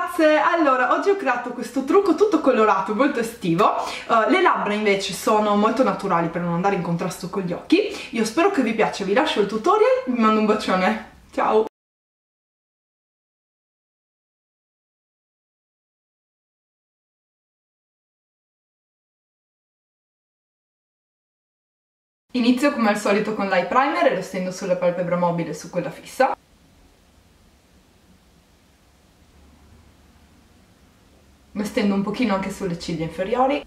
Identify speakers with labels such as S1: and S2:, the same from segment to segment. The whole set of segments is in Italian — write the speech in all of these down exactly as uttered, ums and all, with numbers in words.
S1: ragazze, allora oggi ho creato questo trucco tutto colorato, molto estivo. uh, Le labbra invece sono molto naturali per non andare in contrasto con gli occhi. Io spero che vi piaccia, vi lascio il tutorial, vi mando un bacione, ciao! Inizio come al solito con l'eye primer e lo stendo sulla palpebra mobile e su quella fissa. Lo stendo un pochino anche sulle ciglia inferiori.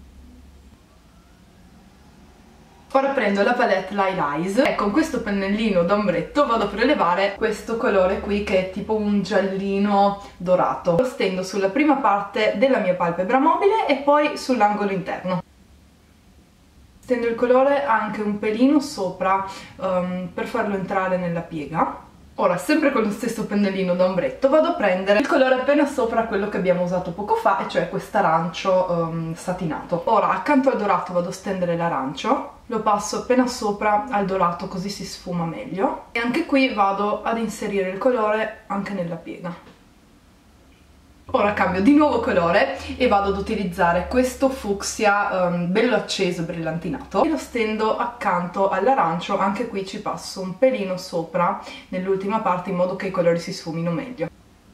S1: Ora prendo la palette Light Eyes e con questo pennellino d'ombretto vado a prelevare questo colore qui che è tipo un giallino dorato. Lo stendo sulla prima parte della mia palpebra mobile e poi sull'angolo interno. Stendo il colore anche un pelino sopra um, per farlo entrare nella piega. Ora, sempre con lo stesso pennellino d'ombretto, vado a prendere il colore appena sopra quello che abbiamo usato poco fa, e cioè quest'arancio um, satinato. Ora, accanto al dorato vado a stendere l'arancio, lo passo appena sopra al dorato così si sfuma meglio. E anche qui vado ad inserire il colore anche nella piega. Ora cambio di nuovo colore e vado ad utilizzare questo fucsia um, bello acceso brillantinato e lo stendo accanto all'arancio. Anche qui ci passo un pelino sopra nell'ultima parte in modo che i colori si sfumino meglio.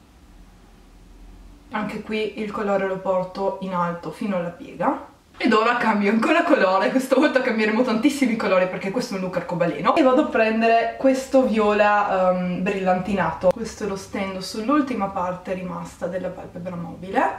S1: Anche qui il colore lo porto in alto fino alla piega. Ed ora cambio ancora colore, questa volta cambieremo tantissimi colori perché questo è un look arcobaleno. E vado a prendere questo viola um, brillantinato. Questo lo stendo sull'ultima parte rimasta della palpebra mobile.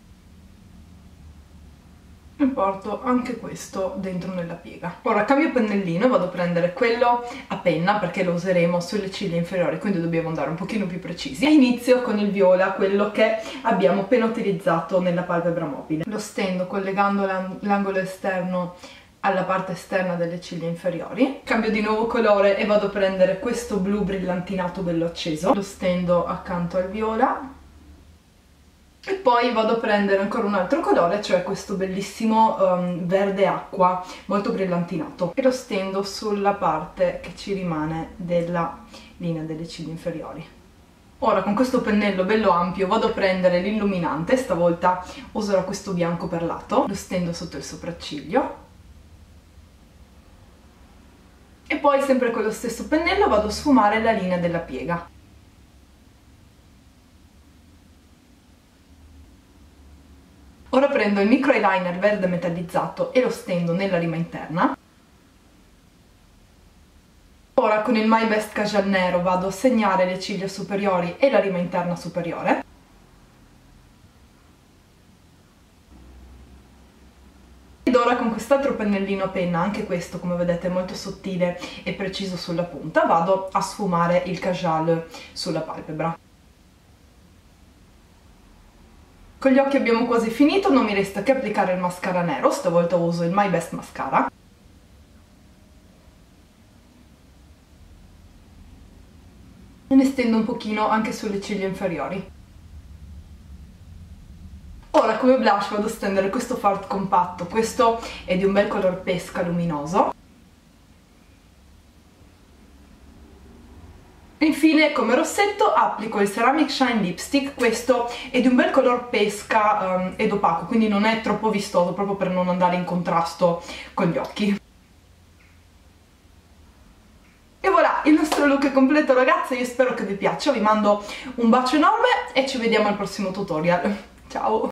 S1: E porto anche questo dentro nella piega. Ora cambio pennellino e vado a prendere quello a penna perché lo useremo sulle ciglia inferiori, quindi dobbiamo andare un pochino più precisi. E inizio con il viola, quello che abbiamo appena utilizzato nella palpebra mobile. Lo stendo collegando l'angolo esterno alla parte esterna delle ciglia inferiori. Cambio di nuovo colore e vado a prendere questo blu brillantinato bello acceso. Lo stendo accanto al viola. E poi vado a prendere ancora un altro colore, cioè questo bellissimo um, verde acqua, molto brillantinato. E lo stendo sulla parte che ci rimane della linea delle ciglia inferiori. Ora con questo pennello bello ampio vado a prendere l'illuminante, stavolta userò questo bianco perlato. Lo stendo sotto il sopracciglio. E poi sempre con lo stesso pennello vado a sfumare la linea della piega. Ora prendo il micro eyeliner verde metallizzato e lo stendo nella rima interna. Ora con il My Best Casual nero vado a segnare le ciglia superiori e la rima interna superiore. Ed ora con quest'altro pennellino a penna, anche questo come vedete molto sottile e preciso sulla punta, vado a sfumare il casual sulla palpebra. Con gli occhi abbiamo quasi finito, non mi resta che applicare il mascara nero, stavolta uso il My Best Mascara. E ne stendo un pochino anche sulle ciglia inferiori. Ora come blush vado a stendere questo fard compatto, questo è di un bel color pesca luminoso. Infine come rossetto applico il Ceramic Shine Lipstick, questo è di un bel color pesca um, ed opaco, quindi non è troppo vistoso proprio per non andare in contrasto con gli occhi. E voilà, il nostro look è completo ragazze, io spero che vi piaccia, vi mando un bacio enorme e ci vediamo al prossimo tutorial. Ciao!